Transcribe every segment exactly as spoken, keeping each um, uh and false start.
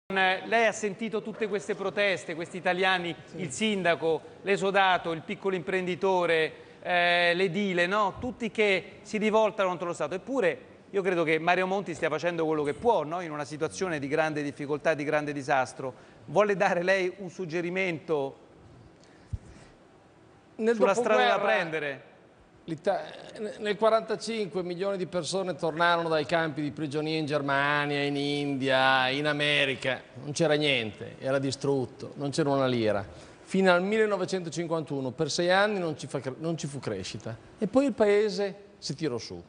Lei ha sentito tutte queste proteste, questi italiani, sì. Il sindaco, l'esodato, il piccolo imprenditore, eh, l'edile, no? Tutti che si rivoltano contro lo Stato. Eppure io credo che Mario Monti stia facendo quello che può, no? In una situazione di grande difficoltà, di grande disastro. Vuole dare lei un suggerimento Nel sulla strada da prendere? Nel quarantacinque milioni di persone tornarono dai campi di prigionia in Germania, in India, in America. Non c'era niente, era distrutto, non c'era una lira. Fino al millenovecentocinquantuno, per sei anni non ci, fa, non ci fu crescita. E poi il paese si tirò su.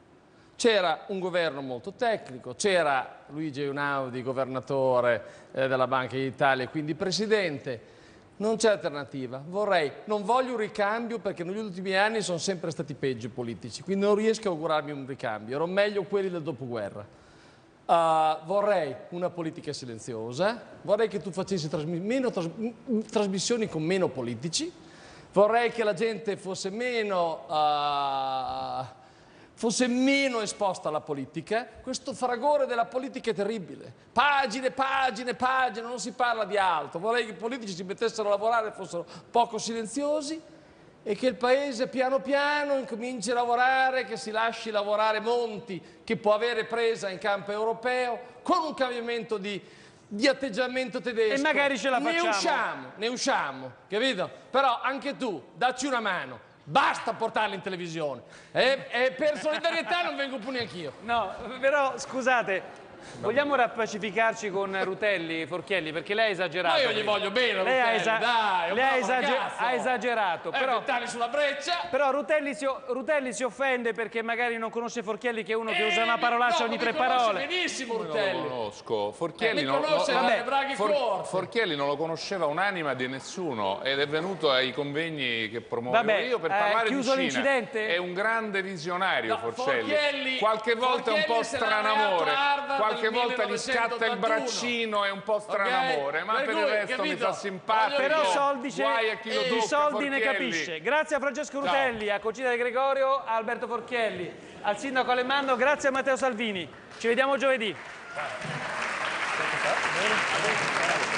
C'era un governo molto tecnico, c'era Luigi Einaudi, governatore eh, della Banca d'Italia e quindi presidente. Non c'è alternativa. Vorrei, non voglio un ricambio perché negli ultimi anni sono sempre stati peggio i politici, quindi non riesco a augurarmi un ricambio. Erano meglio quelli del dopoguerra. Uh, vorrei una politica silenziosa, vorrei che tu facessi trasmi meno tras trasmissioni con meno politici, vorrei che la gente fosse meno... Uh, fosse meno esposta alla politica. Questo fragore della politica è terribile. Pagine, pagine, pagine, non si parla di altro. Vorrei che i politici si mettessero a lavorare e fossero poco silenziosi e che il Paese piano piano incominci a lavorare, che si lasci lavorare Monti, che può avere presa in campo europeo, con un cambiamento di, di atteggiamento tedesco. E magari ce la facciamo. Ne usciamo, ne usciamo, capito? Però anche tu, dacci una mano. Basta portarli in televisione e, e per solidarietà non vengo più neanch'io. No, però scusate, vogliamo rappacificarci con Rutelli, Forchielli, perché lei ha esagerato. Ma io gli voglio bene, lei Rutelli, ha esa dai, lei ha, esager ha esagerato. Eh, però sulla breccia. Però Rutelli si, Rutelli si offende perché magari non conosce Forchielli, che è uno che eh, usa una parolaccia no, ogni tre parole. Benissimo Rutelli. Non lo conosco. Forchielli, eh, non, conosce, no, vabbè, Braghi For, Forchielli non lo conosceva un'anima di nessuno ed è venuto ai convegni che promuovo vabbè, io per eh, parlare di Cina. l'incidente? È un grande visionario, no, Forcelli. Forchielli, qualche volta Forchielli è un po' stranamore, qualche volta gli scatta il braccino, è un po' stranamore, okay. Ma per, per il resto capito? Mi fa simpatico. Però soldi, eh, di soldi ne capisce. Grazie a Francesco Rutelli, no. A Concita De Gregorio, a Alberto Forchielli, al sindaco Alemanno, grazie a Matteo Salvini. Ci vediamo giovedì.